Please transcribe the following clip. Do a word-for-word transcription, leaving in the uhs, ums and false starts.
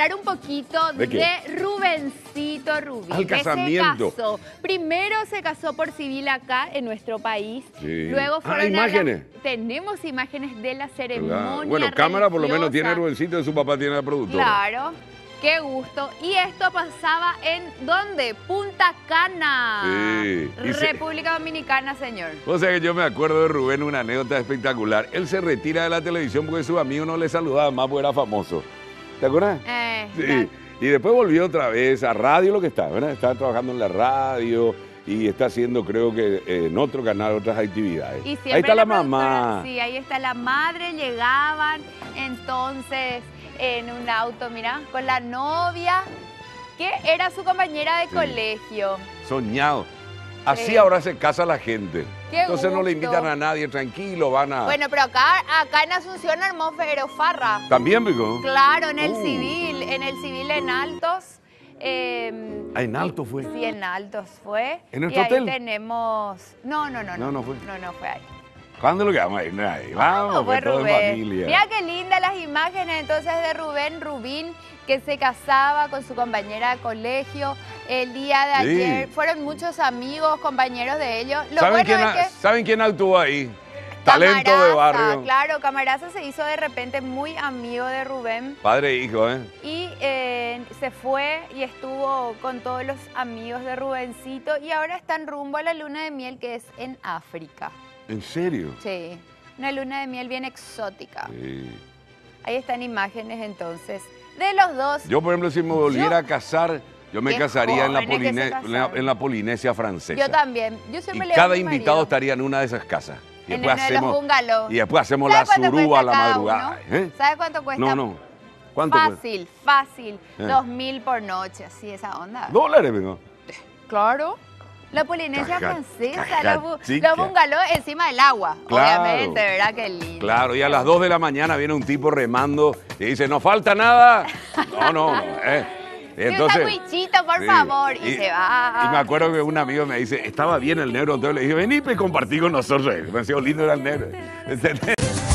hablar un poquito ¿De de, qué? Rubencito Rubín. Al casamiento. Que se casó. Primero se casó por civil acá en nuestro país. Sí. Luego fueron Ah, a imágenes. la- Tenemos imágenes de la ceremonia. Claro. Bueno, cámara por lo menos tiene religiosa. Rubensito y su papá tiene la productora. Claro. Qué gusto. Y esto pasaba en ¿dónde? Punta Cana. Sí. Y se- República Dominicana, señor. O sea que yo me acuerdo de Rubén, una anécdota espectacular. Él se retira de la televisión porque sus amigos no le saludaban más porque era famoso. ¿Te acuerdas? Eh, Sí. Y después volvió otra vez a radio, lo que está, ¿verdad? Está trabajando en la radio y está haciendo, creo que eh, en otro canal, otras actividades. Y siempre Ahí está la productora- mamá. Sí, ahí está la madre, llegaban entonces en un auto, mira, con la novia, que era su compañera de Sí. colegio. Soñado. Así Sí. ahora se casa la gente. Qué Entonces no le gusto. invitan a nadie, tranquilo, van a... Bueno, pero acá, acá en Asunción armó Fero Farra. ¿También, Pico? Claro, en el Uh. civil, en el civil en Altos. eh, Ah, en alto fue. Sí, en Altos fue. ¿En nuestro y ahí hotel? tenemos... No, no, no. No, no fue. No, no fue ahí. ¿Cuándo lo que vamos a ir? Ahí? Vamos, No, pues fue todo en Rubén. familia. Mira qué lindas las imágenes entonces de Rubén Rubín, que se casaba con su compañera de colegio el día de Sí. ayer. Fueron muchos amigos, compañeros de ellos. Lo ¿Saben, bueno quién es a- que ¿Saben quién actuó ahí? Talento de Camaraza, barrio. Claro, Camaraza se hizo de repente muy amigo de Rubén Padre e hijo, ¿eh? y eh, se fue y estuvo con todos los amigos de Rubencito y ahora están rumbo a la luna de miel que es en África. ¿En serio? Sí, una luna de miel bien exótica. Sí. Ahí están imágenes entonces de los dos. Yo, por ejemplo, si me volviera a casar, yo me Qué casaría en la, jóvenes que se Poline- en la- casaron. en la Polinesia francesa. Yo también. Yo Y siempre le digo a cada mi invitado marido, estaría en una de esas casas. Y en después uno de los hacemos, bungalows. y después hacemos la ¿Sabe cuánto surúa a cuesta la cada madrugada. uno? ¿Eh? ¿Sabe cuánto cuesta? No, no. ¿Cuánto cuesta? Fácil, fácil. Eh. Dos mil por noche, así esa onda. ¿Dólares, vengo? Claro. La Polinesia Caja- francesa, caja los, bu- chica. los bungalows encima del agua. Claro. Obviamente, ¿verdad? Qué lindo. Claro, y a las dos de la mañana viene un tipo remando y dice, ¿no falta nada? No, no, no. Eh. Y Y un sandwichito, por sí, favor. Y, se va. Y me acuerdo que un amigo me dice, estaba bien el negro, entonces le dije, vení, pues compartí con nosotros. Me pareció lindo era el negro. ¿Entendés?